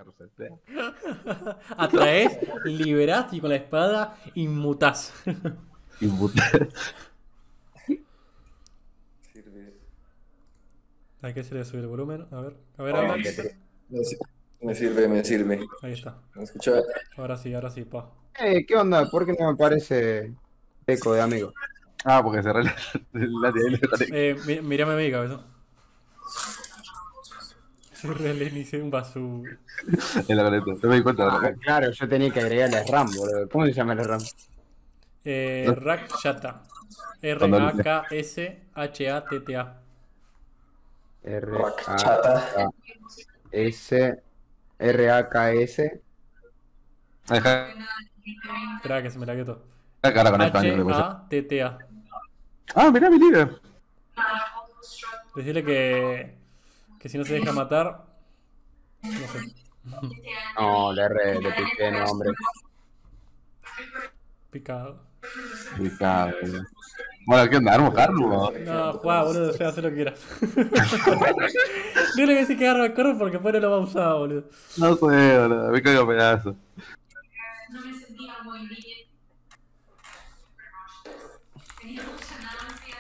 carrusel. Atraes, liberás y con la espada inmutás. Sirve. Hay que se le sube el volumen. A ver, Ah, habla. me sirve. Ahí está. ¿Me escucha? Ahora sí, pa. ¿Qué onda? ¿Por qué no me aparece eco de amigo? Ah, porque cerré la tía y le conecté. Mírame a mi cabeza. Cerré el inicio de un basura. En la conecté. No me di cuenta. Ah, claro, yo tenía que agregarle RAM, boludo. ¿Cómo se llama el RAM? Rakshata. R-A-K-S-H-A-T-T-A. R-A-K-S R-A-K-S Deja Espera que se me la quedó. la cara con español. después. H-A-T-T-A. Ah, mirá mi líder. Decirle que si no se deja matar. No sé. No, le piqué nombre. Picado. Picado, boludo. Bueno, ¿qué onda? ¿Armo carro? No, juega, boludo, sea, haz lo que quieras. No le voy a decir que agarre el carro porque después no lo va a usar, boludo. No sé, boludo. Me caigo a pedazos. No me sentía muy bien. Tenía mucha náusea.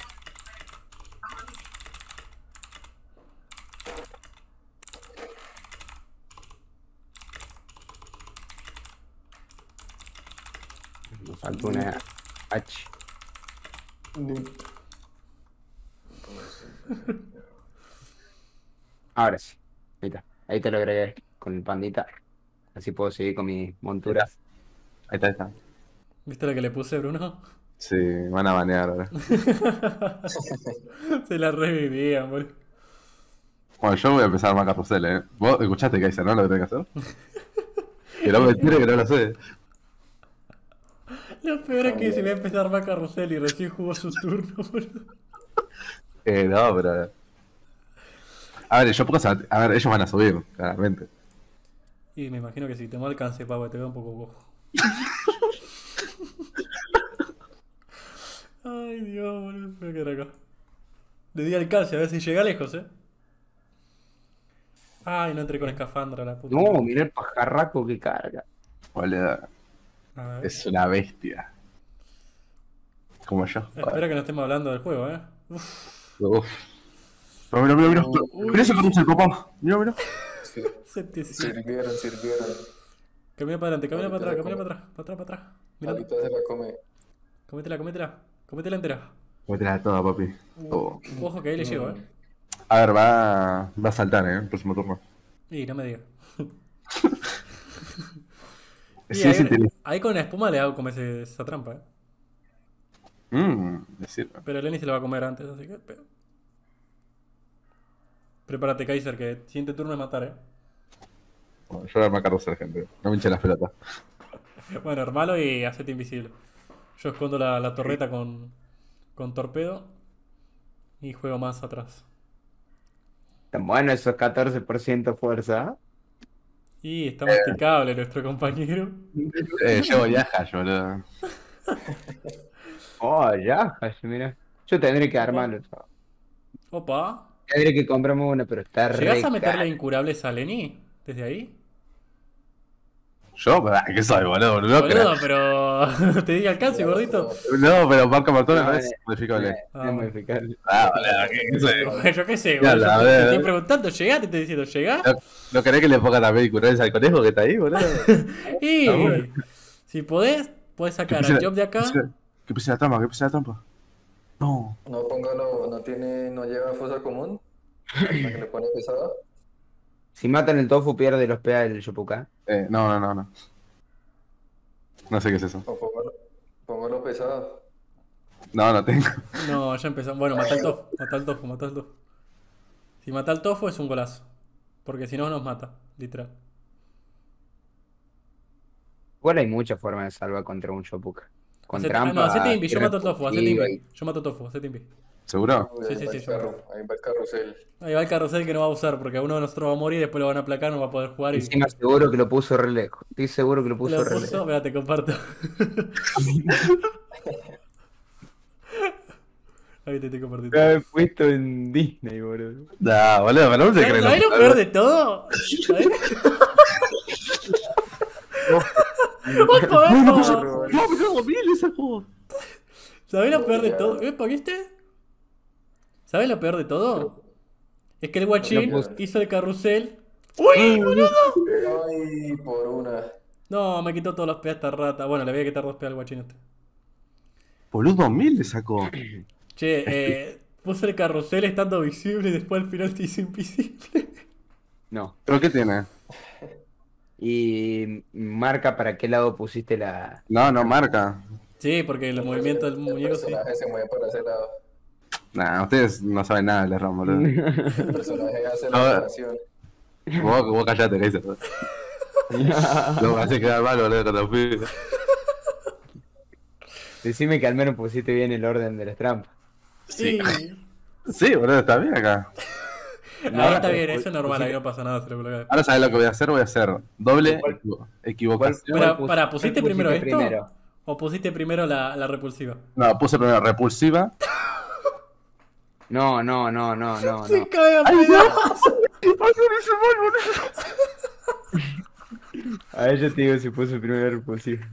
Me falta una H. Ahora sí. Ahí está. Ahí te lo agregué con el pandita. Así puedo seguir con mi montura. Ahí está. ¿Viste lo que le puse, Bruno? Sí, me van a banear ahora. Se la revivían, boludo. Bueno, yo voy a empezar a armar carrusel, Vos escuchaste, Kaiser, ¿no? Lo que tenés que hacer. Que no me tire, que no lo sé. Lo peor es que se va a empezar a armar carrusel y recién jugó su turno, boludo. No, pero. A ver, a ver, ellos van a subir, claramente. Y me imagino que si te alcance, pavo, te veo un poco cojo. Ay, Dios, boludo, me voy a quedar acá. Le di alcance, a ver si llega lejos, Ay, no entré con escafandra, la puta. No, mirá el pajarraco que carga. Boludo, A ver. es una bestia. Como yo. Espera que no estemos hablando del juego, Uf. Mira. Mira ese carrusel, papá. Mira. Sirvieron. Camina para adelante, camina para atrás, para atrás. Mira, Ahorita se la come. cométela entera. Métela toda, papi. Oh. Ojo que ahí le llego, A ver, va a saltar, el próximo turno. Y no me digas. Sí, es inteligente. Ahí con la espuma le hago comer esa trampa, Me sirve. Pero Lenny se lo va a comer antes, así que. Prepárate, Kaiser, que el siguiente turno es matar, Bueno, yo voy a armar carrusel, gente. No me hinche las pelotas. Bueno, armalo y hacete invisible. Yo escondo la torreta con torpedo y juego más atrás. Tan bueno esos 14% fuerza. Y está masticable nuestro compañero. Llevo Yahash, boludo. Oh, ya, mira. Yo tendré que armarlo. Opa. Tendré que comprarme una, pero está re ¿Llegás a meterle cara. incurables a Lenny? ¿Desde ahí? ¿Yo? ¿Qué soy, boludo? Boludo, pero te di alcance, gordito. No, pero marca Martón no No, es modificable. No es modificable. Boludo, ¿qué soy? Yo qué sé, Ya, boludo. a Te ver. estoy preguntando, ¿llegás? Te estoy diciendo, ¿llegás? ¿No querés que le ponga también curales al conejo que está ahí, boludo? Y bueno. si podés sacar ¿Qué al job de acá. ¿Qué puse la trampa? No. No, póngalo, no lleva fosa común. La que le pone pesada. Si matan el tofu, pierde los PA del Yopuka. No. No sé qué es eso. O póngalo pesado. No tengo. No, ya empezamos. Bueno, mata el tofu. Si mata el tofu es un golazo. Porque si no nos mata, literal. Igual hay muchas formas de salvar contra un Yopuka. Con No, trampa. hacete invi, yo mato el tofu, hacete furtiva invi. Yo mato tofu, hacete invi. ¿Seguro? Sí, Ahí va el carro, ahí va el carrusel. Ahí va el carrusel que no va a usar porque uno de nosotros va a morir y después lo van a aplacar, no va a poder jugar y. Encima seguro que lo puso re lejos. Estoy seguro que lo puso Lo re puso, lejos. mira, te comparto. Ahí te estoy compartiendo. Lo he puesto en Disney, boludo. Nah, boludo, pero no se cree. ¿Sabés lo peor de todo? ¿Sabés? ¡Ojo, esto! No, me tengo 2000 ese juego. ¿Sabés lo peor de todo? ¿Viste? ¿Sabés lo peor de todo? Es que el guachín hizo el carrusel. ¡Uy, boludo! Ay, por una. No, me quitó todos los pedas esta rata. Bueno, le voy a quitar 2 pedas al guachín este. Boludo, 2000 le sacó. Che, puse el carrusel estando visible y después al final te hice invisible. No. ¿Pero qué tiene? Y marca para qué lado pusiste la. No, no marca. Sí, porque el movimiento del El muñeco sí. personaje se mueve para ese lado. Nah, ustedes no saben nada de RAM, boludo. El personaje hace A la ver. animación. Vos callate, Kaiser. No me hace quedar mal, boludo, cuando fui. Decime que al menos pusiste bien el orden de las trampas. Sí. Sí, boludo, está bien acá. Ahí está bien, eso es normal, ahí no pasa nada, se lo coloca. Ahora sabes lo que voy a hacer. Voy a hacer doble ¿Cuál- equivocación. Pero, pará, ¿pusiste ¿cuál primero pusiste esto? primero? ¿O pusiste primero la repulsiva? No, puse primero repulsiva. No. Se cae a pedazos. A ver, yo te digo si puse primero repulsivo.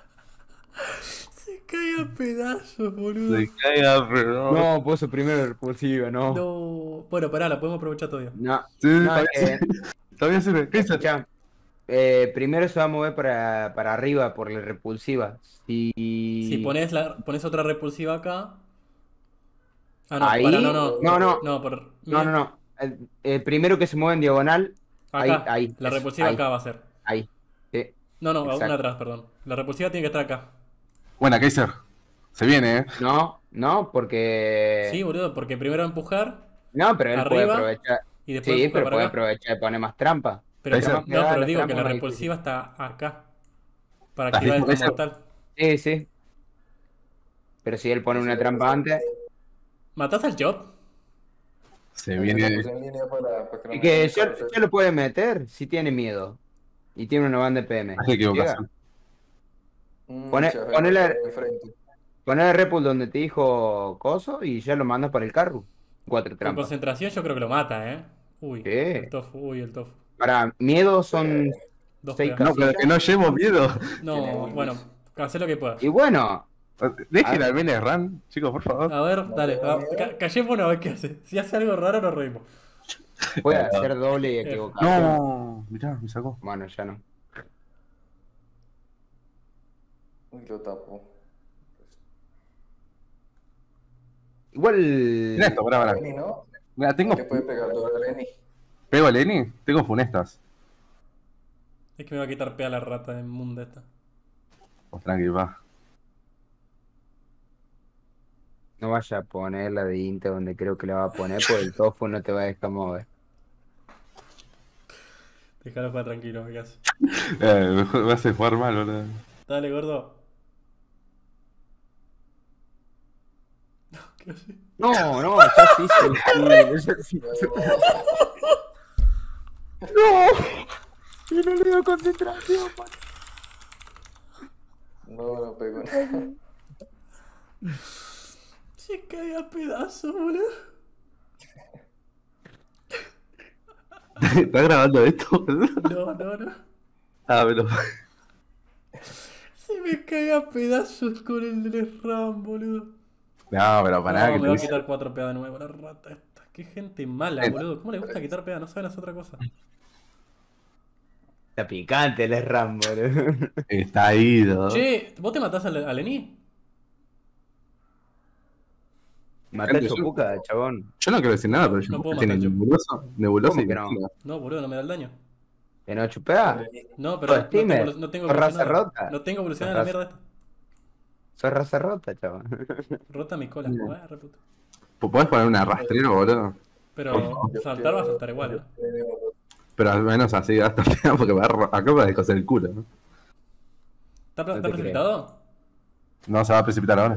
Se cae a pedazos, boludo. Se caiga, pero. No, puso primero repulsiva, no. No. Bueno, pará, la podemos aprovechar todavía. No. Sí, No, todavía sí. Todavía sirve. Kaiser. Escuchá, primero se va a mover para arriba por la repulsiva. Si pones otra repulsiva acá. Ah, no, Ahí. pará, no. No. Por... No. El primero que se mueve en diagonal. Acá. Ahí. La eso, repulsiva ahí, acá va a ser. Ahí. Sí. No, Exacto. una atrás, perdón. La repulsiva tiene que estar acá. Buena, Kaiser. Se viene, No, porque. Sí, boludo, porque primero empujar No, pero él puede arriba aprovechar. y después Sí, empujar pero para puede acá. aprovechar y poner más trampa. Pero, Ahí se- no, pero las digo que trampas la más repulsiva está acá. Para ¿Estás activar listo, esta Kaiser? mortal. Sí. Pero si él pone una trampa antes. ¿Matás al Job? Se La viene. puse en línea para que no Y me que hagan yo carrusel. lo puede meter si tiene miedo. Y tiene una banda de PM. Hace equivocación. Pone- Chaval, ponele- enfrente. Poner el repul donde te dijo Coso y ya lo mandas para el carro. 4 Con trampas. concentración yo creo que lo mata, Uy, Sí. el tofu, el tofu. Para miedo son 2 6 pedas. No, pero que no llevo miedo. No, bueno, hacé lo que puedas. Y bueno, Dejen al Bene Ran, chicos, por favor. A ver, dale, callémonos a ver qué hace. Si hace algo raro nos reímos. puede hacer doble y equivocación. No, mirá, me sacó. Bueno, ya no. Uy, lo tapo. Igual. Mirá esto, pará. Lenny, ¿no? Mirá, tengo. ¿Qué puede pegar todo a Lenny? ¿Pego a Lenny? Tengo funestas. Es que me va a quitar pea la rata inmunda esta. Pues tranqui, va. No vaya a poner la de Inte donde creo que la va a poner, porque el tofu no te va a dejar mover. Déjalo jugar tranquilo, ¿qué hace? Me hace jugar mal, boludo. Dale, gordo. No, ¿qué hace? No, ya sí, sí. Y no le dio concentración, man. No pegó. Se cae a pedazos, boludo. ¿Estás grabando esto, boludo? No. Ah, pero. Se me cae a pedazos con el del RAM, boludo. No, pero pará, No, que me te va a hice. quitar 4 pedas de nuevo, la rata esta. Qué gente mala, boludo. ¿Cómo le gusta quitar pedas? No saben hacer otra cosa. Está picante el RAM, boludo. Está ido. Che, ¿vos te matás a Lenny? Matá a Chopuca, chabón. Yo no quiero decir nada, pero yo No puedo tiene matar yo. nebulosa ¿Cómo y que no? vecina. No, boludo, no me da el daño. ¿Que no chupea? No, pero Sos Steamer. no tengo Sos raza evolucionado. rota. No tengo evolucionado la Sos mierda esta. Sos raza rota, chabón. Rota mi cola. No. Reputa. ¿Podés poner una rastrero, boludo? Pero saltar va a saltar igual, Pero al menos así hasta porque acá me va a descoser el culo, ¿no? ¿Está te precipitado? No se va a precipitar ahora.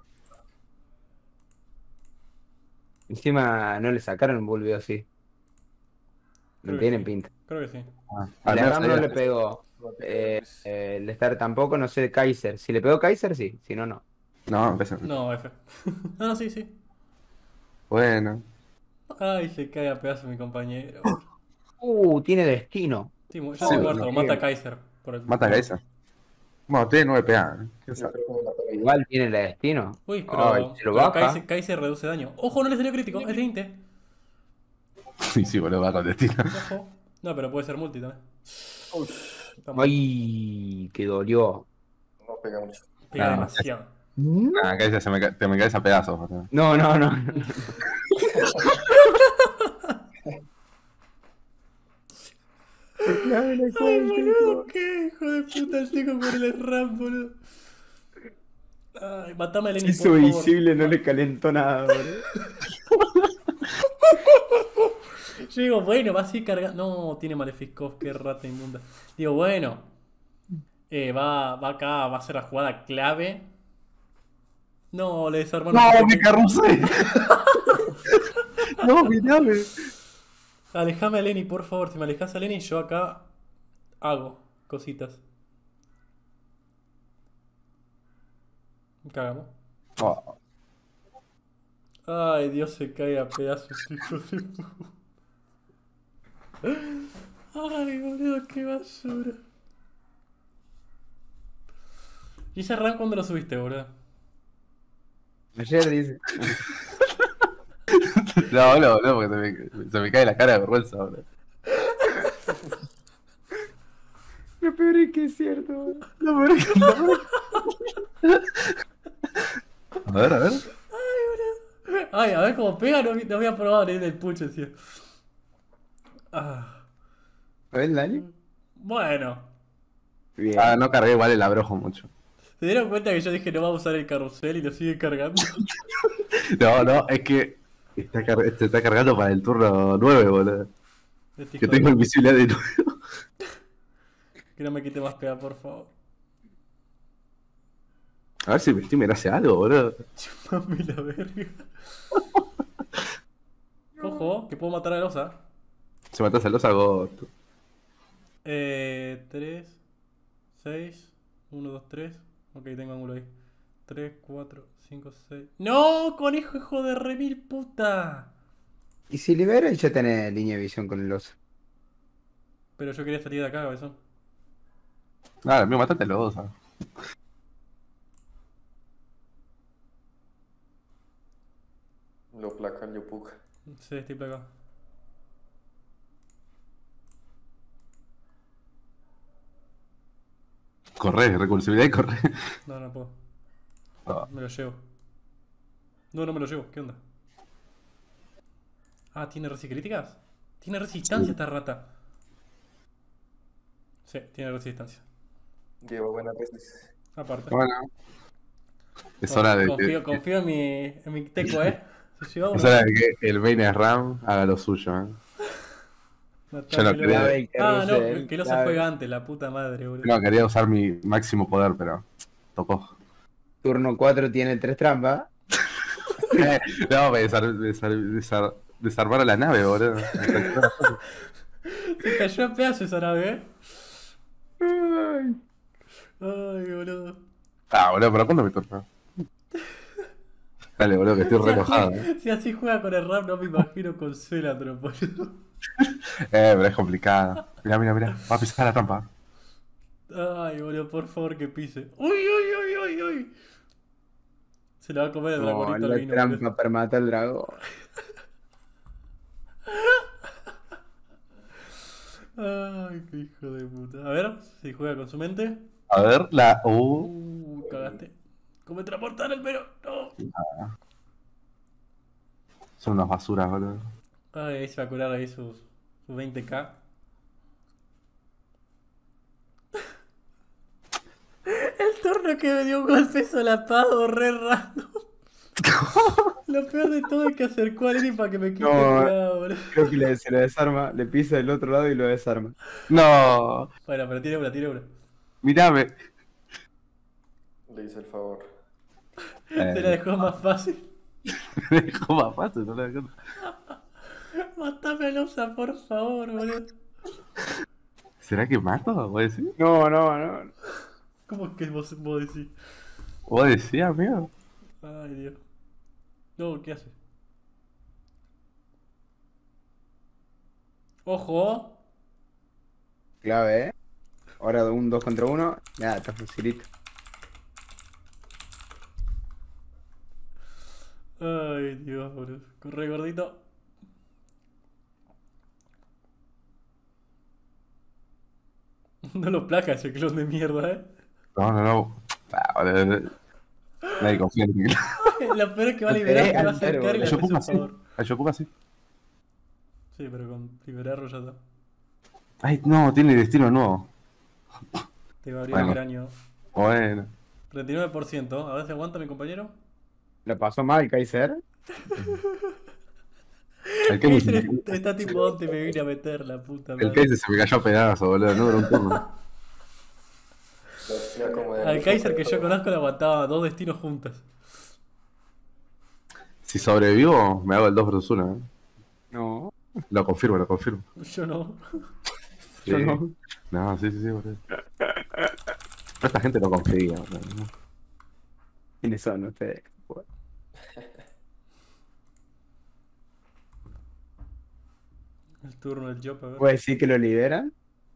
Encima no le sacaron un bulbio así. No Creo que tienen sí. pinta. Creo que sí. Al La menos RAM no ahí- le pegó. El Star tampoco, no sé de Kaiser. Si le pegó Kaiser, sí. Si no, no. No, empecé. No, F. No, sí. Bueno. Ay, se cae a pedazos mi compañero. Tiene destino. Sí, yo Sí, estoy muerto. sí. Mata a Kaiser. Por el... Mata a Kaiser. Bueno, tiene 9 PA, ¿eh? ¿Quién Yo sabe? creo que me mata a mí. Igual tiene la destino. Uy, Ay, se lo baja. Kai'Sa reduce daño. Ojo, no le salió crítico, es 20. Sí, sí, boludo, va con destino. Ojo. No, pero puede ser multi también. Está mal. Ay, que dolió. No pega mucho. Pega No. demasiado. Ah, que te me caes a pedazos, boludo. No, no, no. Ay, boludo, qué hijo de puta el chico con el RAM, boludo. Ay, matame a Lenny, por Hizo favor. visible, no le calentó nada, boludo. Yo digo, bueno, va a seguir cargando. No, tiene Malefiskov, qué rata inmunda. Digo, bueno. Va acá, va a ser la jugada clave. No, le desarmaron. ¡No, mi carrusel! ¡No, mirame! Alejame a Lenny, por favor. Si me alejas a Lenny, yo acá hago cositas. Cagamos. Oh, Ay, Dios, se cae a pedazos, hijo de puta. Ay, boludo, qué basura. ¿Y ese RAM cuándo lo subiste, boludo? Ayer dice. no, boludo, boludo, porque se me cae la cara de vergüenza, boludo. Lo peor es que es cierto, boludo. No, pero es que no. A ver, a ver. Ay, a ver cómo pega, no había probado leer el pucho, tío. Ah, ¿A ver, Dani? bueno. Bien. Ah, no cargué igual el abrojo mucho. ¿Se dieron cuenta que yo dije no va a usar el carrusel y lo sigue cargando? No, no, es que se está cargando para el turno 9, boludo. Este Que hijo de tengo puta. invisibilidad de 9. Que no me quite más pega, por favor. A ver si mi Steam me hace algo, boludo. Chupame la verga. Ojo, que puedo matar a Losa. Si matas a los agosto. 3, 6, 1, 2, 3. Ok, tengo ángulo ahí. 3, 4, 5, 6. ¡No! ¡Conejo, hijo de remil puta! Y si libera, ya tenés línea de visión con el oso. Pero yo quería salir de acá, cabezón. Nada, amigo, matate a los dos. Lo placa el Yopuka. Sí, estoy acá. Corre, recursividad y corre. No, no puedo. No. Me lo llevo. No, no me lo llevo. ¿Qué onda? Ah, ¿tiene críticas? Tiene resistencia esta rata. Sí, tiene resistencia. Lleva buenas veces. Aparte. Bueno. Es hora de Confío en mi teco, Se lleva uno. es hora de que el Bane Ram haga lo suyo, Yo no quería- Clave, Ah, no, carrusel, que lo se clave. juega antes, la puta madre, boludo. No, quería usar mi máximo poder, pero tocó. Turno 4 tiene 3 trampas. No, me desarmaron la nave, boludo. Se cayó a pedazos esa nave, Ay. Ay, boludo. Ah, boludo, pero ¿cuándo me turno? Dale, boludo, que estoy re enojado. Si así juega con el rap, no me imagino con Celatron, boludo. Pero es complicado. Mira, mira, mira. Va a pisar la trampa. Ay, boludo, por favor que pise. Uy, uy, uy, uy, uy. Se la va a comer el No, dragonito al la vino, trampa boludo. para matar al dragón. Ay, qué hijo de puta. A ver, si juega con su mente. A ver, la. Cagaste. Come transportar el pero. No. Son unas basuras, boludo. Ay, ahí se va a curar ahí sus 20k. El torno que me dio un golpe solapado, re random. Lo peor de todo es que acercó a Lenny para que me quite No. el cuidado, boludo. Creo que se lo desarma, le pisa del otro lado y lo desarma. No, Bueno, pero tiene una, tiene una. mirame. Le hice el favor. Se la dejó más fácil. Me dejó más fácil, no le dejó. Matame a Losa, por favor, boludo. ¿Será que mato? ¿Vos decís? No, no, no. ¿Cómo es que vos decís? ¿Vos decís, amigo? Ay, Dios. No, ¿qué hace? Ojo. Clave, ¿eh? Ahora un 2 contra 1. Ya, está facilito. Ay, Dios, boludo. Corre, gordito. No lo placa ese clon de mierda, No, no, no. Boludo. Nadie confía en ti. La peor es que va a liberar, te va a Altero, acercar y le Yo haces ocupa un así. favor. Yo ocupa así. Sí, pero con liberarlo ya está. Ay, no, tiene destino nuevo. Te va a abrir el Bueno. cráneo. Bueno. 39%. A ver si aguanta mi compañero. ¿Lo pasó mal, Kaiser? El Kaiser Kaiser, está tipo donde me vine a meter la puta el madre. Kaiser se me cayó a pedazos, boludo. No duró un turno. Mira cómo de Al mismo Kaiser que yo pedo. conozco le aguantaba 2 destinos juntos. Si sobrevivo, me hago el 2 vs 1. No, Lo confirmo, lo confirmo. Yo no. yo Sí. no. No, sí, sí, sí, boludo. Pero esta gente no confía, boludo. ¿Quiénes son ustedes? El turno del Job, a ver. ¿Puede decir que lo liberan?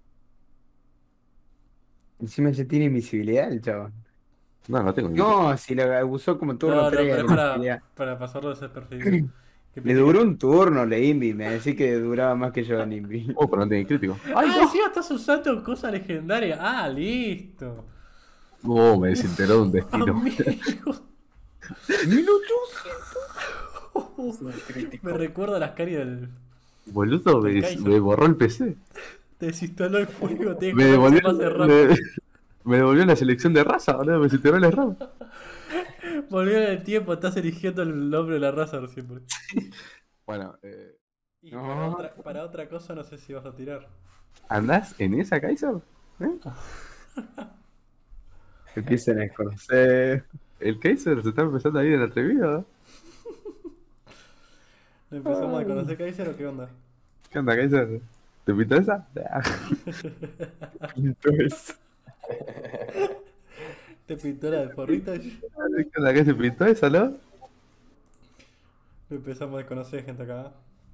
Encima ya tiene invisibilidad el chabón. No, no tengo ni idea. No, si lo usó como turno No, 3 pero de es invisibilidad. para pasarlo desapercibido. Que Le duró un turno, le Invi. Me decís que duraba más que yo en Invi. Oh, pero no tiene crítico. ¡Ay, encima estás usando cosa legendaria! ¡Ah, listo! Oh, me desintegró de un destino. Amigo. 1800. Me recuerda a las caries del... Boludo, El Kaiser. me borró el PC. Te desinstaló el juego, te Me dejó que devolvió, se pase rápido. me devolvió la selección de raza, boludo. Me desintegró el RAM. Volvió en el tiempo, estás eligiendo el nombre de la raza recién. Boludo. Bueno, Y No. para otra cosa no sé si vas a tirar. ¿andás en esa, Kaiser? Empiezan a conocer. El Kaiser se está empezando a ir en atrevido. ¿Empezamos a conocer Kaiser o qué onda? ¿Qué onda, Kaiser? ¿Te pintó esa? Pinto eso. ¿Te pintó la de forrita? ¿Qué onda, Kaiser? ¿Pintó esa, no? Empezamos a conocer gente acá.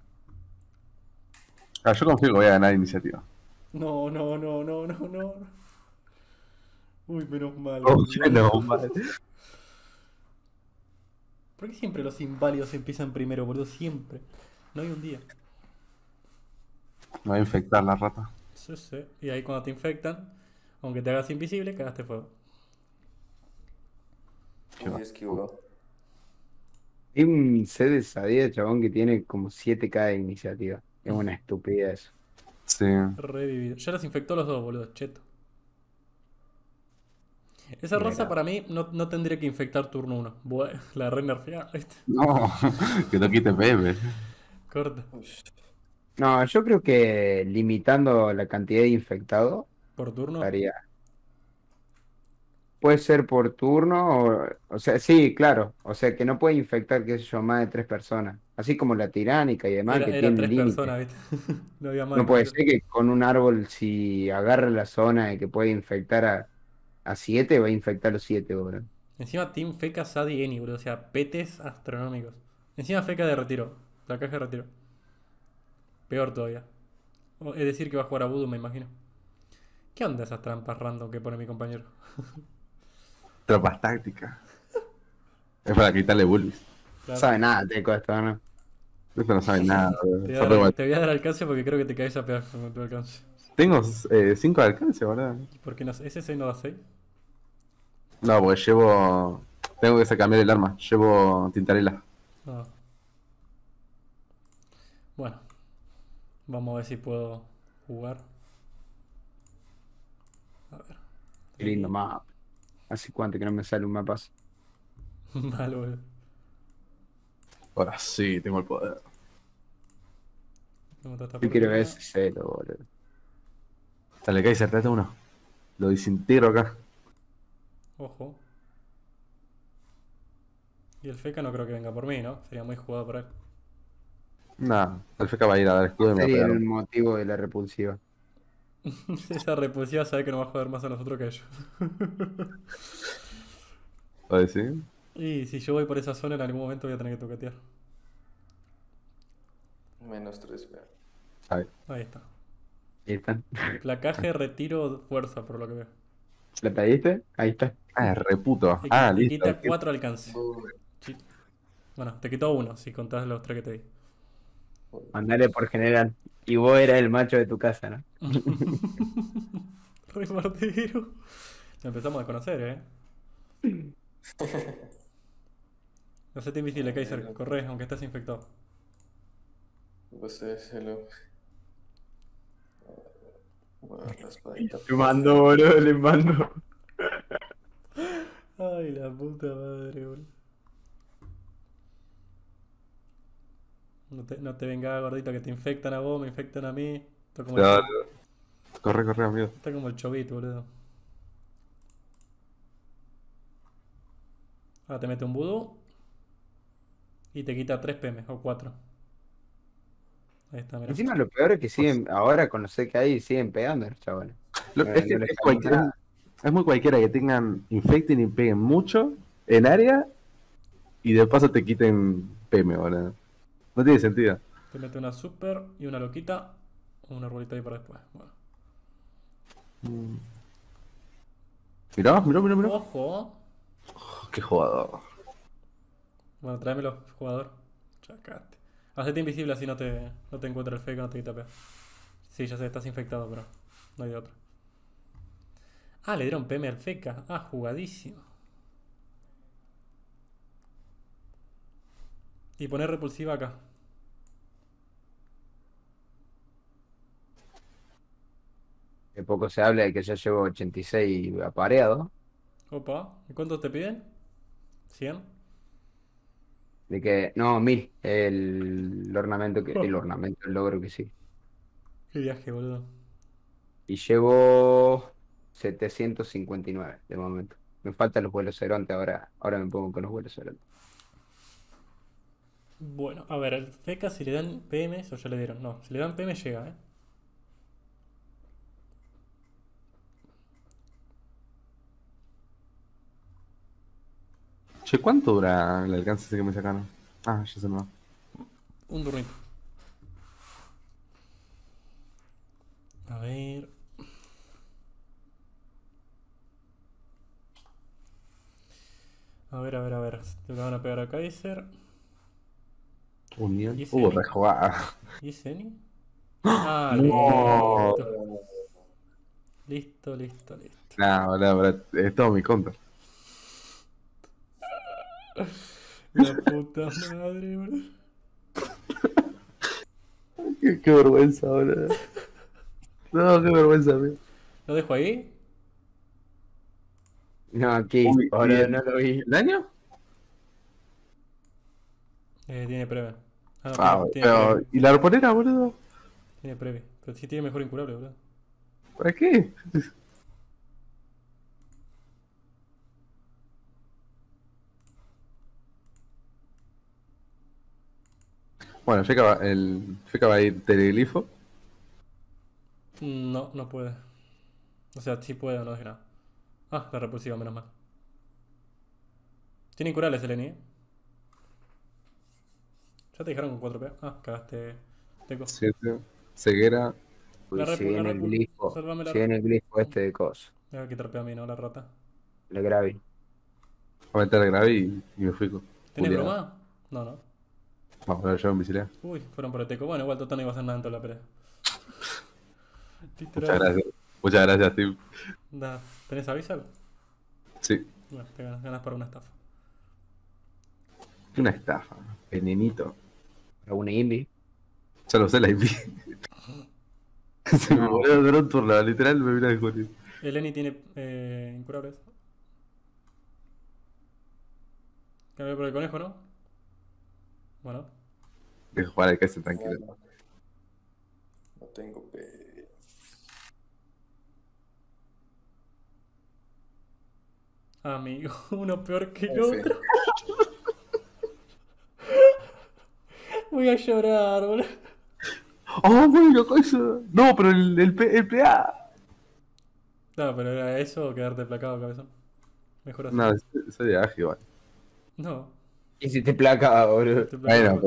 Ah, yo confío que voy a ganar iniciativa. No, no, no, no, no, no. Uy, menos mal. Oh, boludo. no, madre. ¿Por qué siempre los inválidos empiezan primero, boludo? Siempre. No hay un día. Me va a infectar la rata. Sí, sí. Y ahí cuando te infectan, aunque te hagas invisible, cagaste fuego. Qué va. Y esquivó. Hay un set de Sadie, chabón, que tiene como 7K de iniciativa. Es una estupidez. Sí. Revivido. Ya los infectó los dos, boludo. Cheto. Esa raza Mira. para mí no tendría que infectar turno 1. Bueno, la re nerfeada, ¿viste? No, que no quite PM. Corta. No, yo creo que limitando la cantidad de infectados Por turno. estaría. Puede ser por turno, o sea, sí, claro. O sea, que no puede infectar, qué sé yo, más de 3 personas. Así como la tiránica y demás, que Era tiene 3 límite. personas, ¿viste? No había más. No puede imagínate. ser que con un árbol, si agarra la zona de que puede infectar a 7, va a infectar a los 7, bro. Encima Team Feca, Sad y Eni, boludo. O sea, petes astronómicos. Encima Feca de retiro. La caja de retiro. Peor todavía. Es decir, que va a jugar a Voodoo, me imagino. ¿Qué onda esas trampas random que pone mi compañero? Tropas tácticas. Es para quitarle bullies. No Claro. sabe nada, Teco, esto, ¿no? Esto no sabe nada. boludo. Te voy, Son a re dar, mal- te voy a dar alcance porque creo que te caes a pedazos con tu alcance. Tengo 5 de alcance, boludo. ¿Y por qué no? ¿Ese 6 no da 6? No, porque llevo. Tengo que cambiar el arma. Llevo tintarela. No. Bueno. Vamos a ver si puedo jugar. A ver. Qué lindo mapa. ¿Hace cuánto que no me sale un mapa así? Mal, boludo. Ahora sí, tengo el poder. ¿Cómo está esta Yo quiero ver partida? ese celo, boludo. Dale, Kaiser, trate uno. Lo desintegro acá. Ojo. Y el Feca no creo que venga por mí, ¿no? Sería muy jugado por él. Nah, el FK va a ir a dar escudo y me va a Sería pegar. el motivo de la repulsiva. Esa repulsiva sabe que nos va a joder más a nosotros que a ellos. ¿Lo decís? Y si yo voy por esa zona, en algún momento voy a tener que toquetear. -3, vea. Ahí. Ahí está. Ahí está. Placaje, retiro, fuerza, por lo que veo. ¿La pediste? Ahí está. Ah, reputo. Te, Ah, te listo. quita 4 alcance. Uy, Sí. Bueno, te quitó 1 si contás los 3 que te di. Mandale por general. Y vos eras el macho de tu casa, ¿no? Re martero. Lo empezamos a conocer, Hacete invisible, Kaiser. Corre, aunque estés infectado. pues se lo. Voy a dar la espadita. Le mando, boludo, le mando. Ay, la puta madre, boludo. No te vengas, gordito, que te infectan a vos, me infectan a mí. Está como, No, el, no. Corre, corre, amigo. está como el chovito, boludo. Ahora te mete un vudú y te quita 3 PM o 4. Ahí está, mira. Encima lo peor es que siguen, ahora con lo sé que hay, siguen pegando los chavales. Es que No les es, cambia nada. es muy cualquiera que tengan infecten y peguen mucho en área y de paso te quiten PM, boludo. No tiene sentido. Te mete una super y una loquita. O una arbolita ahí para después. Bueno. Mirá, mirá, mirá, mirá. Ojo. Qué jugador. Bueno, tráemelo, jugador. Chacate. Hacete invisible así no te encuentra el fake, no te quita peor. Sí, ya sé, estás infectado, pero no hay de otro. Ah, le dieron PM al feca. Ah, jugadísimo. Y poner repulsiva acá. De poco se habla de que ya llevo 86 apareados. Opa. ¿Y cuántos te piden? ¿100? De que, no, 1000. El ornamento el logro que sí. Qué viaje, boludo. Y llevo 759 de momento. Me faltan los vuelos ceronte ahora me pongo con los vuelos ceronte. Bueno, a ver, el feca si le dan PM, o ya le dieron. No, si le dan PM llega, Che, ¿cuánto dura el alcance ese que me sacaron? Ah, ya se me va. Un turnito. A ver. A ver, a ver, a ver. Te le van a pegar a Kaiser. Unión. ¿Y ese Hubo Eni? rejugada. ¿Y ese Eni? Ah, No. listo. Listo, listo, listo. Nah, boludo, es todo mi contra. La puta madre, boludo. Qué vergüenza, boludo. No, qué vergüenza, amigo. ¿Lo dejo ahí? No, aquí, Uy, ahora bien. no lo vi. ¿El daño? Tiene previa. Ah, no, Ah, tiene pero. previa. ¿Y la arponera, boludo? Tiene previa. Pero sí tiene mejor incurable, boludo. ¿Para qué? Bueno, el Feca va a ir teleglifo. No, no puede. O sea, sí puede, no dije nada. Ah, la repulsiva, menos mal. Tiene incurables el Eni, Ya te dijeron con 4 P. Ah, cagaste. Teco. 7. Ceguera. Uy, La si repu, la viene el repu. glifo. Sálvame la Si viene repu. el glifo este de coso. Me va a quitar P a mí, ¿no? La rata. Le gravi. Voy a meter el grave y me fui. ¿Tenés Julián. broma? No, no. Vamos, a ver, yo en bicicleta. Uy, fueron por el Teco. Bueno, igual total no iba a hacer nada en toda la pelea. Muchas Literal. gracias. Muchas gracias, Tim. Da. ¿Tenés avisal? Sí. Bueno, te ganas para una estafa. Una estafa. Venenito. Alguna indie. Ya lo sé, la IP. Se me volvió a dar un turno, literal me vino a descubrir. El Eni tiene incurables. Cambié por el conejo, ¿no? Bueno. Deja jugar al Kaiser tranquilo. No, no tengo P. Amigo, uno peor que el F. otro. Voy a llorar, boludo. ¡Oh, bueno, Kaiser! No, pero el PA. No, pero era eso o quedarte placado, cabezón. Mejor así. No, soy de ágil, igual. No, Y si te placa, boludo. te placado. Bueno, pero corte me desplacaba después un A ver, toque. te van a dejar sin PM, no te preocupes. 1 Tiene incurables.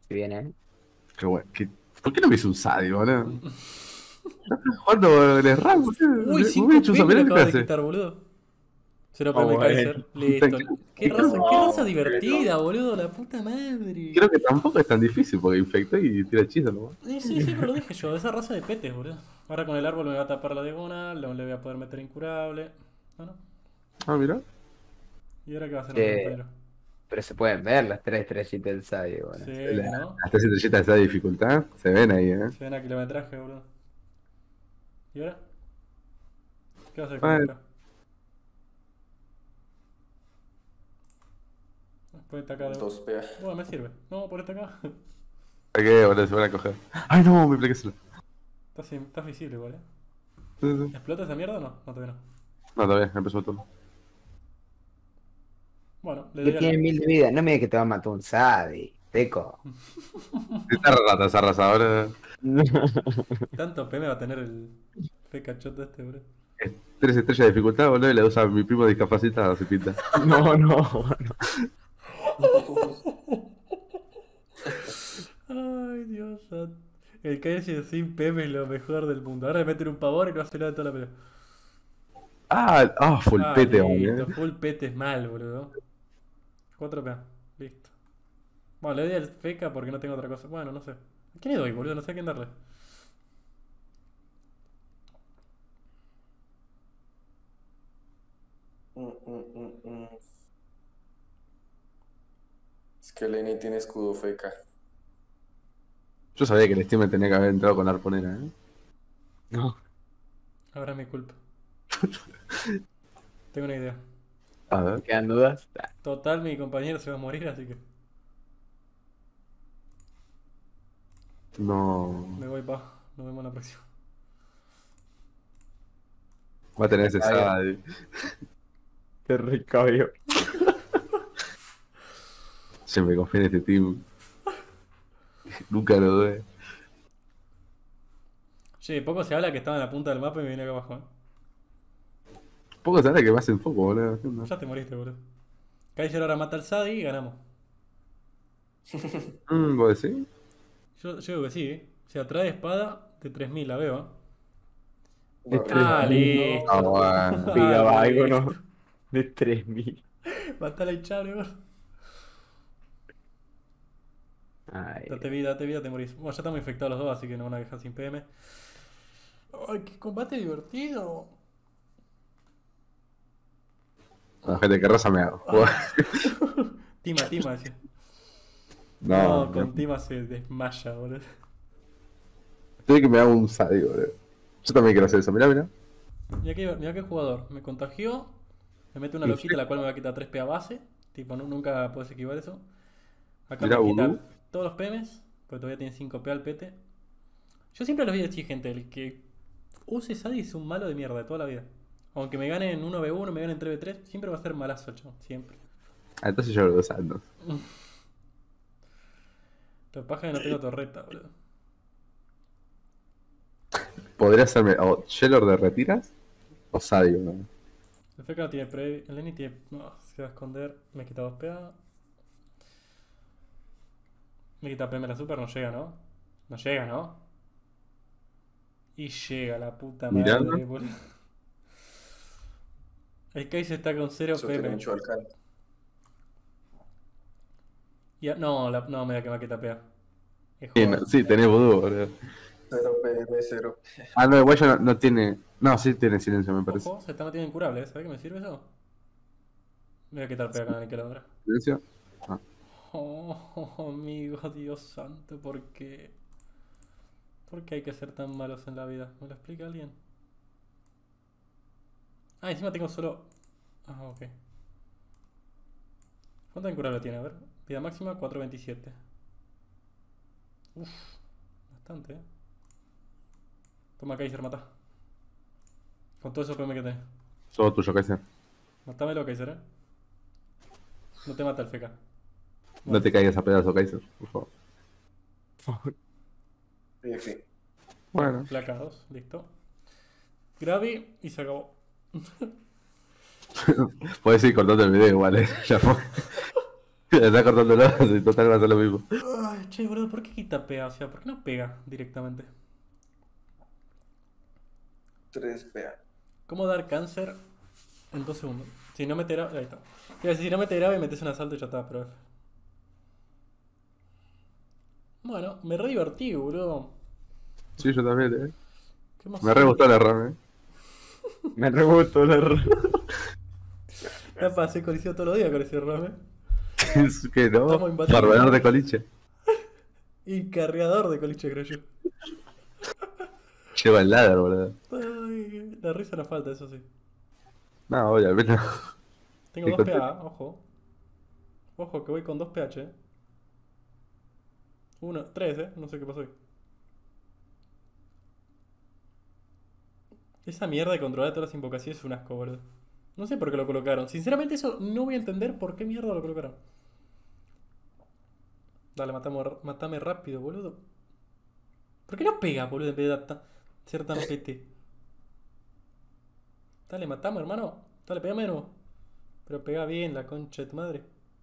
Si viene, ¿eh? Qué bueno. ¿Por qué no me hizo un Sadio, boludo? ¿Cuándo el RAM, boludo? Uy, Me 5 hubiera hecho un PM lo Samuel, ¿qué acabas de hace? quitar, boludo. 0 Oh, PM bueno. Kaiser. Listo. Qué raza divertida, boludo. La puta madre. Creo que tampoco es tan difícil porque infectó y tira hechizos, ¿no? Sí, pero lo dije yo. Esa raza de petes, boludo. Ahora con el árbol me va a tapar la diagonal. No le voy a poder meter incurable. No. Ah, mira. ¿Y ahora qué va a hacer Que- mi compañero? Pero se pueden ver las 3 estrellitas del Sadio, bueno. Sí, La- ¿no? Las 3 estrellitas de esa dificultad se ven ahí, ¿eh? Se ven a kilometraje, boludo. ¿Y ahora? ¿Qué va a hacer con Bueno. acá? Ponete acá de... 2 PA. Bueno, me sirve. No, ponete acá. ¿Para qué, boludo? Se van a coger. ¡Ay, no! Me plaqué solo. Estás visible igual, ¿eh? Sí, sí. ¿Explota esa mierda o no? No, todavía no. No, todavía, empezó todo. Bueno, le Que doy tiene al... 1000 de vida. No me digas que te va a matar un Sadi. Teco. Está rata esa raza, ahora. Tanto PM va a tener el pecachoto este, bro. 3 estrellas de dificultad, boludo, y le usa a mi primo discapacitado, se pinta. No. Ay, Dios santo. El KS sin PM es lo mejor del mundo. Ahora le meten un pavor y no hace nada de toda la pelea. Full pete, listo. boludo. Full pete es mal, boludo. 4 PA. Listo. Bueno, le doy al feca porque no tengo otra cosa. Bueno, no sé. ¿A quién le doy, boludo? No sé a quién darle. Es que Lenny tiene escudo feca. Yo sabía que el Steam tenía que haber entrado con la arponera, ¿eh? No. Ahora es mi culpa. Tengo una idea. A ver. ¿Quedan dudas? Total, mi compañero se va a morir, así que No. me voy pa. Nos vemos en la próxima. Va a tener ese Sadio. Qué recabio. Siempre confío en este team. Nunca lo dudé. Che, poco se habla que estaba en la punta del mapa y me viene acá abajo, Poco se habla que me hacen foco, boludo. ¿Qué onda? Ya te moriste, boludo. Kaiser ahora mata al Sadi y ganamos. ¿Vos decís? Yo digo que sí, ¿eh? O sea, trae espada de 3000, la veo, ¿eh? De Ah, 3000. listo. Ah, bueno. Pegaba Ah, algo, listo. ¿no? De 3000. Matala hinchable, boludo. Ay, Date vida, te morís. Bueno, ya estamos infectados los dos, así que no van a dejar sin PM. ¡Ay, qué combate divertido! La gente que raza me hago. Tima, decía. No, Con Tima se desmaya, boludo. Estoy que me hago un Sadio, boludo. Yo también quiero hacer eso. Mirá. Mirá qué jugador. Me contagió. Me mete una loquita la cual me va a quitar 3 PA base. Tipo, nunca puedes esquivar eso. Acá Mirá, me quita Voodoo. todos los PMs. Porque todavía tiene 5 PA el pete. Yo siempre los voy a decir, gente. El que use Sadi es un malo de mierda de toda la vida. Aunque me ganen 1v1, me ganen 3v3, siempre va a ser malazo, chabón. Siempre. Ah, entonces yo lo usando. Lo que pasa es que no tengo torreta, boludo. ¿Podría hacerme o Shellor de retiras o Sadio, ¿no? El FK no tiene pre... El Lenny tiene... No, se va a esconder. Me quita 2 PA. Me quita primera super, no llega, ¿no? No llega, ¿no? Y llega la puta Mirando. madre, boludo. El Case está con 0 Eso tiene PM. mucho alcance. No, me da que me quita PA. Es Sí, joder. sí, tenés Voodoo, boludo. 0 PM, 0. Ah, no, igual ya no tiene. No, sí tiene silencio, me parece. Ojo, se está metiendo incurable, ¿eh? ¿Sabes qué me sirve eso? Me voy a quitar PA con la aniquiladora. ¿Silencio? Oh, amigo, Dios santo, ¿por qué? ¿Por qué hay que ser tan malos en la vida? ¿Me lo explica alguien? Ah, encima tengo solo... Ah, ok. ¿Cuánto incurable tiene? A ver. Vida máxima 427. Uff, bastante, ¿eh? Toma Kaiser, mata. Con todo eso PM que tenés. Todo tuyo, Kaiser. Matámelo, Kaiser, ¿eh? No te mata el FK. No te caigas a pedazo, Kaiser, por favor. Sí. Bueno. Placa 2, listo. Gravi y se acabó. Puedes ir cortando el video igual, ya fue. Está cortándolo, y total va a hacer lo mismo. Ay, che, boludo, ¿por qué quita pega? O sea, ¿por qué no pega directamente? 3 PA. ¿Cómo dar cáncer en 2 segundos? Si no mete grave, ahí está. Te iba a decir, si no mete grave, metes un asalto y ya está, pero F. Bueno, me re divertí, boludo. Sí, yo también, ¿Qué Me re gustó la RAM, Me rebotó la Ya pasé colisión todos los días con ese rame. Es que no, Estamos imbatibles. barbenador de coliche. Y carreador de coliche, creo yo. Lleva el ladder, boludo. Ay, la risa nos falta, eso sí. No, obviamente. Tengo ¿Qué 2 conté? PA, ojo. Ojo que voy con 2 PH. 1, 3, no sé qué pasó ahí. Esa mierda de controlar todas las invocaciones es un asco, boludo. No sé por qué lo colocaron. Sinceramente, eso no voy a entender por qué mierda lo colocaron. Dale, matame rápido, boludo. ¿Por qué no pega, boludo, en vez de ser tan PT? Dale, matame, hermano. Dale, pega menos. Pero pega bien, la concha de tu madre.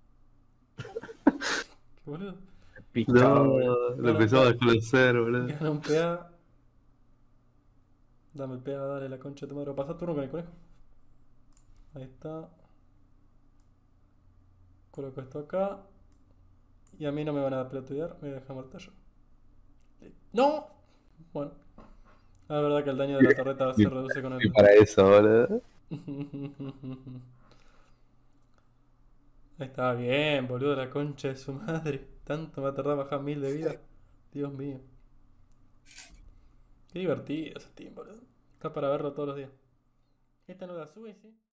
¿Qué boludo? pichado, No, boludo. lo empezamos a desconocer, boludo. Gana un PA. Dame el PA, dale la concha de tu madre. Pasa turno con el conejo. Ahí está. Coloco esto acá. Y a mí no me van a pelotudear. Me voy a dejar martillo. ¡No! Bueno. La verdad que el daño de la torreta se reduce con Y el... para eso, boludo. Está bien, boludo, la concha de su madre. Tanto me va a tardar bajar 1000 de vida. Dios mío. Qué divertido ese team, boludo. Está para verlo todos los días. Esta no la sube, sí.